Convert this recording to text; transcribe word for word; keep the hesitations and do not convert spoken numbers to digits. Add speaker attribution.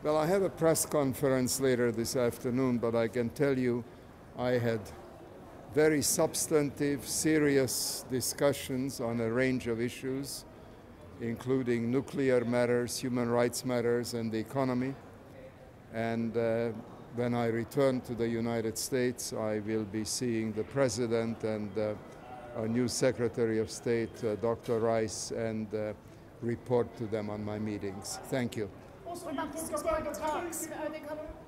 Speaker 1: Well, I have a press conference later this afternoon, but I can tell you I had very substantive, serious discussions on a range of issues, including nuclear matters, human rights matters, and the economy. And uh, when I return to the United States, I will be seeing the President and uh, our new Secretary of State, uh, Doctor Rice, and uh, report to them on my meetings. Thank you.
Speaker 2: What about political talks? Are they coming?